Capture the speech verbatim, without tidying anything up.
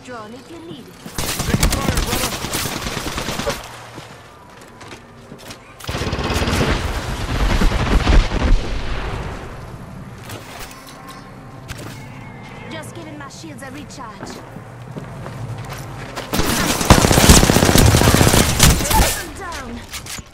drone if you need it. Taking fire, brother. Just giving my shields a recharge. Down.